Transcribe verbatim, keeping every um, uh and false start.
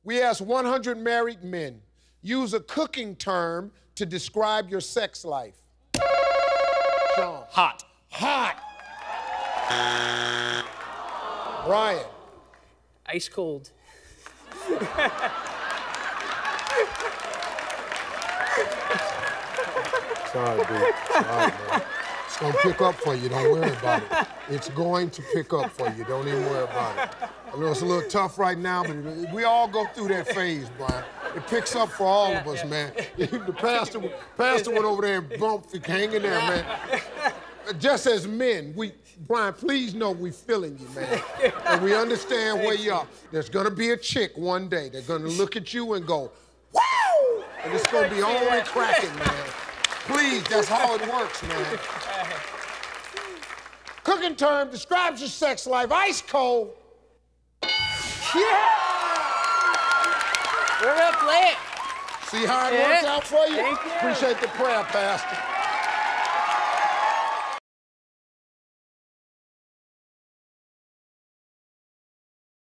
We asked one hundred married men, use a cooking term to describe your sex life. Sean. Hot. Hot. Brian. Ice cold. Sorry, dude. Sorry, man. It's gonna pick up for you. Don't worry about it. It's going to pick up for you. Don't even worry about it. I know it's a little tough right now, but we all go through that phase, Brian. It picks up for all yeah, of us, yeah. man. The pastor, pastor went over there and bumped. Hang in there, man. Just as men, we, Brian, please know we feeling you, man. And we understand where you are. There's gonna be a chick one day. They're gonna look at you and go, wow! And it's gonna be all in cracking, man. Please, that's how it works, man. Cooking term describes your sex life. Ice cold. Yeah! We're gonna play it. See how it yeah. works out for you? Thank you. Appreciate the prayer, Pastor.